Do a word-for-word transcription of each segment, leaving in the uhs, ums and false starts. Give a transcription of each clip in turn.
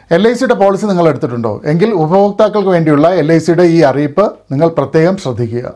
L I സിയുടെ policy നിങ്ങൾ എടുത്തിട്ടുണ്ടോ? എങ്കിൽ ഉപഭോക്താക്കൾക്ക് വേണ്ടിയുള്ള എൽ ഐ സിയുടെ ഈ അറിയിപ്പ് നിങ്ങൾ പ്രത്യേകം ശ്രദ്ധിക്കുക.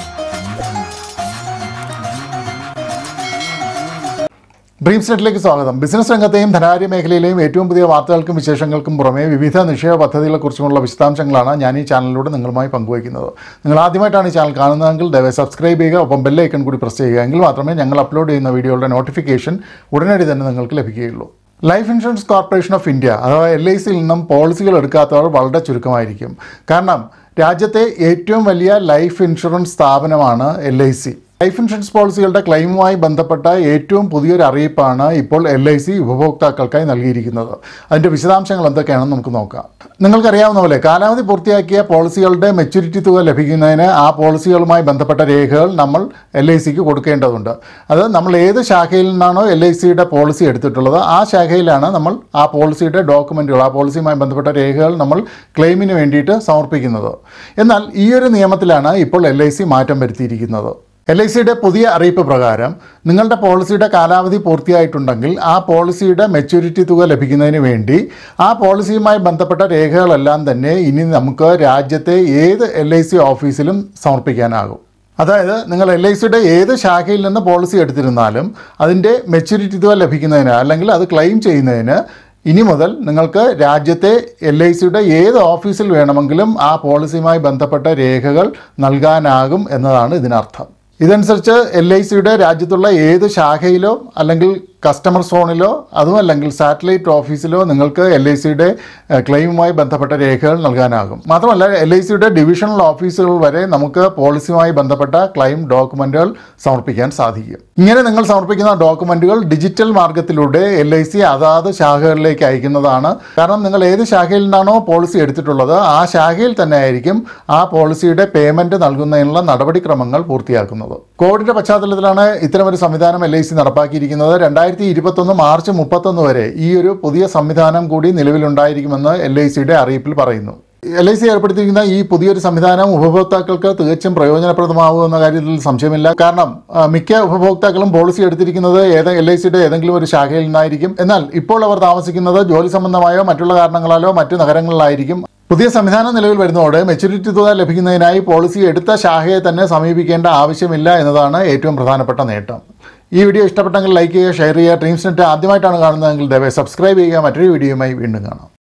ഡ്രീംസ്നെറ്റിലേക്ക് സ്വാഗതം. ബിസിനസ് രംഗത്തെയും ധനകാര്യ മേഖലയിലെയും ഏറ്റവും പുതിയ വാർത്തകൾക്കും വിശേഷങ്ങൾക്കും പുറമെ വിവിധ നിക്ഷേപ പദ്ധതികളെക്കുറിച്ചുമുള്ള വിശദാംശങ്ങളാണ് ഞാൻ ഈ ചാനലിലൂടെ നിങ്ങളുമായി പങ്കുവയ്ക്കുന്നത്. നിങ്ങൾ ആദ്യമായിട്ടാണ് ഈ ചാനൽ കാണുന്നതെങ്കിൽ ദയവായി സബ്സ്ക്രൈബ് ചെയ്യുക, ഒപ്പം ബെൽ ഐക്കൺ കൂടി പ്രസ് ചെയ്യുക. എങ്കിൽ മാത്രമേ ഞങ്ങൾ അപ്ലോഡ് ചെയ്യുന്ന വീഡിയോയുടെ നോട്ടിഫിക്കേഷൻ ഉടനടി തന്നെ നിങ്ങൾക്ക് ലഭിക്കുകയുള്ളൂ. Life insurance corporation of India അഥവാ എൽ ഐ സിയിൽ നിന്നും പോളിസികൾ എടുക്കാത്തവർ വളരെ ചുരുക്കമായിരിക്കും. കാരണം രാജ്യത്തെ ഏറ്റവും വലിയ ലൈഫ് ഇൻഷുറൻസ് സ്ഥാപനമാണ് L I C. Life insurance പോളിസികളുടെ ക്ലെയിമുമായി ബന്ധപ്പെട്ട ഏറ്റവും പുതിയൊരു അറിയിപ്പാണ് ഇപ്പോൾ എൽ ഐ സി ഉപഭോക്താക്കൾക്കായി നൽകിയിരിക്കുന്നത്. അതിൻ്റെ വിശദാംശങ്ങൾ എന്തൊക്കെയാണെന്ന് നമുക്ക് നോക്കാം. നിങ്ങൾക്കറിയാവുന്ന പോലെ കാലാവധി പൂർത്തിയാക്കിയ പോളിസികളുടെ മെച്യൂരിറ്റി തുക ലഭിക്കുന്നതിന് ആ പോളിസികളുമായി ബന്ധപ്പെട്ട രേഖകൾ നമ്മൾ എൽ ഐ സിക്ക് കൊടുക്കേണ്ടതുണ്ട്. അത് നമ്മൾ ഏത് ശാഖയിൽ നിന്നാണോ എൽ ഐ സിയുടെ പോളിസി എടുത്തിട്ടുള്ളത് ആ ശാഖയിലാണ് നമ്മൾ ആ പോളിസിയുടെ ഡോക്യുമെൻറ്റുകൾ, ആ പോളിസിയുമായി ബന്ധപ്പെട്ട രേഖകൾ നമ്മൾ ക്ലെയിമിന് വേണ്ടിയിട്ട് സമർപ്പിക്കുന്നത്. എന്നാൽ ഈ ഒരു നിയമത്തിലാണ് ഇപ്പോൾ എൽ ഐ സി മാറ്റം വരുത്തിയിരിക്കുന്നത്. എൽ ഐ സിയുടെ പുതിയ അറിയിപ്പ് പ്രകാരം നിങ്ങളുടെ പോളിസിയുടെ കാലാവധി പൂർത്തിയായിട്ടുണ്ടെങ്കിൽ ആ പോളിസിയുടെ മെച്യൂരിറ്റി തുക ലഭിക്കുന്നതിന് വേണ്ടി ആ പോളിസിയുമായി ബന്ധപ്പെട്ട രേഖകളെല്ലാം തന്നെ ഇനി നമുക്ക് രാജ്യത്തെ ഏത് എൽ ഐ സി ഓഫീസിലും സമർപ്പിക്കാനാകും. അതായത് നിങ്ങൾ എൽ ഐ സിയുടെ ഏത് ശാഖയിൽ നിന്ന് പോളിസി എടുത്തിരുന്നാലും അതിൻ്റെ മെച്യൂരിറ്റി തുക ലഭിക്കുന്നതിന് അല്ലെങ്കിൽ അത് ക്ലെയിം ചെയ്യുന്നതിന് ഇനി മുതൽ നിങ്ങൾക്ക് രാജ്യത്തെ എൽ ഐ സിയുടെ ഏത് ഓഫീസിൽ വേണമെങ്കിലും ആ പോളിസിയുമായി ബന്ധപ്പെട്ട രേഖകൾ നൽകാനാകും എന്നതാണ് ഇതിനർത്ഥം. ഇതനുസരിച്ച് എൽ ഐ സിയുടെ രാജ്യത്തുള്ള ഏത് ശാഖയിലോ അല്ലെങ്കിൽ കസ്റ്റമർ സോണിലോ അതുമല്ലെങ്കിൽ സാറ്റലൈറ്റ് ഓഫീസിലോ നിങ്ങൾക്ക് എൽ ഐ സിയുടെ ക്ലെയിമുമായി ബന്ധപ്പെട്ട രേഖകൾ നൽകാനാകും. മാത്രമല്ല എൽ ഐ സിയുടെ ഡിവിഷണൽ ഓഫീസുകൾ വരെ നമുക്ക് പോളിസിയുമായി ബന്ധപ്പെട്ട ക്ലെയിം ഡോക്യുമെൻറ്റുകൾ സമർപ്പിക്കാൻ സാധിക്കും. ഇങ്ങനെ നിങ്ങൾ സമർപ്പിക്കുന്ന ഡോക്യുമെൻറ്റുകൾ ഡിജിറ്റൽ മാർഗത്തിലൂടെ എൽ ഐ സി അതാത് ശാഖകളിലേക്ക് അയക്കുന്നതാണ്. കാരണം നിങ്ങൾ ഏത് ശാഖയിൽ നിന്നാണോ പോളിസി എടുത്തിട്ടുള്ളത് ആ ശാഖയിൽ തന്നെ ആയിരിക്കും ആ പോളിസിയുടെ പേയ്മെൻറ്റ് നൽകുന്നതിനുള്ള നടപടിക്രമങ്ങൾ പൂർത്തിയാക്കുന്നത്. കോവിഡിൻ്റെ പശ്ചാത്തലത്തിലാണ് ഇത്തരമൊരു സംവിധാനം എൽ ഐ സി നടപ്പാക്കിയിരിക്കുന്നത്. രണ്ടായിരത്തി ഇരുപത്തൊന്ന് മാർച്ച് മുപ്പത്തൊന്ന് വരെ ഈ ഒരു പുതിയ സംവിധാനം കൂടി നിലവിലുണ്ടായിരിക്കുമെന്ന് എൽ ഐ സിയുടെ അറിയിപ്പിൽ പറയുന്നു. എൽ ഐ സി ഏർപ്പെടുത്തിയിരിക്കുന്ന ഈ പുതിയൊരു സംവിധാനം ഉപഭോക്താക്കൾക്ക് തികച്ചും പ്രയോജനപ്രദമാകുമെന്ന കാര്യത്തിൽ സംശയമില്ല. കാരണം മിക്ക ഉപഭോക്താക്കളും പോളിസി എടുത്തിരിക്കുന്നത് ഏത് എൽ ഐ സിയുടെ ഏതെങ്കിലും ഒരു ശാഖയിൽ നിന്നായിരിക്കും. എന്നാൽ ഇപ്പോൾ അവർ താമസിക്കുന്നത് ജോലി സംബന്ധമായോ മറ്റുള്ള കാരണങ്ങളാലോ മറ്റു നഗരങ്ങളിലായിരിക്കും. പുതിയ സംവിധാനം നിലവിൽ വരുന്നതോടെ മെച്യൂരിറ്റി തുക ലഭിക്കുന്നതിനായി പോളിസി എടുത്ത ശാഖയെ തന്നെ സമീപിക്കേണ്ട ആവശ്യമില്ല എന്നതാണ് ഏറ്റവും പ്രധാനപ്പെട്ട നേട്ടം. ഈ വീഡിയോ ഇഷ്ടപ്പെട്ടെങ്കിൽ ലൈക്ക് ചെയ്യുക, ഷെയർ ചെയ്യുക. ഡ്രീംസ്നെറ്റ് ആദ്യമായിട്ടാണ് കാണുന്നതെങ്കിൽ ദയവായി സബ്സ്ക്രൈബ് ചെയ്യുക. മറ്റൊരു വീഡിയോയുമായി വീണ്ടും കാണാം.